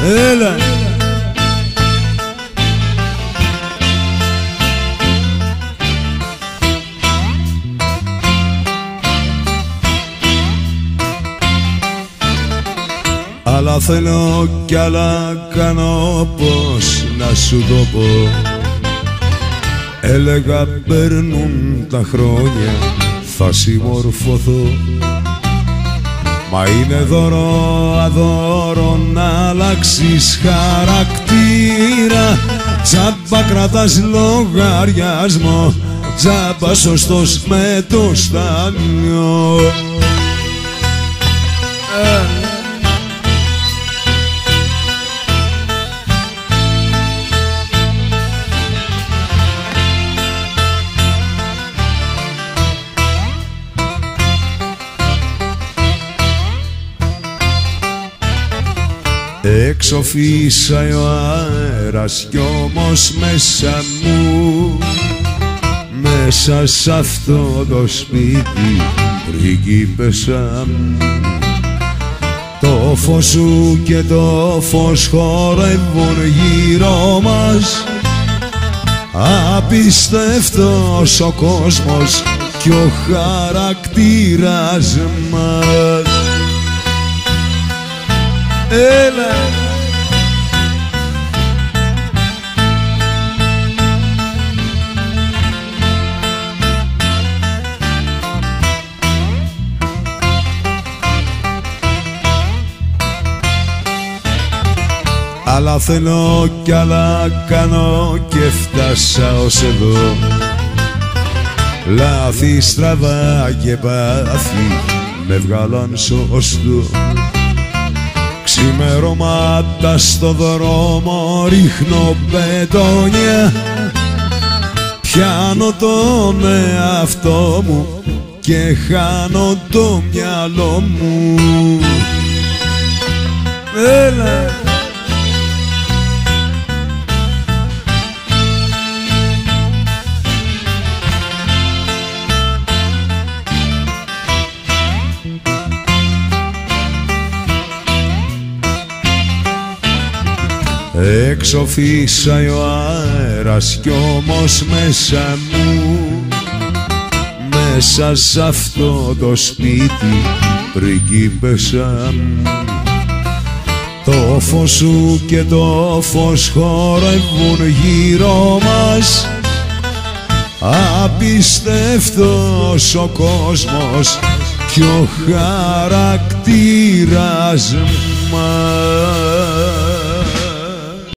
Έλα. Άλλα θέλω κι άλλα κάνω, πώς να σου το πω. Έλεγα παίρνουν τα χρόνια, θα συμμορφωθώ. Μα είναι δώρο αδώρο να αλλάξεις χαρακτήρα. Τζάμπα κρατάς λογαριασμό, τζάμπα σωστός με το στάνιο. Έξω φύσαει ο αέρας κι όμως μέσα μου, μέσα σ' αυτό το σπίτι πριγκίπεσσα μου. Το φως σου και το φως χορεύουν γύρω μας, απίστευτος ο κόσμος κι ο χαρακτήρας μας. Έλα. Άλλα θέλω κι άλλα κάνω και φτάσα ως εδώ. Λάθη, στραβά και πάθη με βγάλαν σωστό. Ξημερώματα στο δρόμο ρίχνω μπετόνια, πιάνω τον εαυτό μου και χάνω το μυαλό μου. Έλα. Έξω φύσαει ο αέρας κι όμως μέσα μου, μέσα σ' αυτό το σπίτι πριγκίπεσσα μου. Το φως σου και το φως χορεύουν γύρω μας, απίστευτος ο κόσμος κι ο χαρακτήρας μας.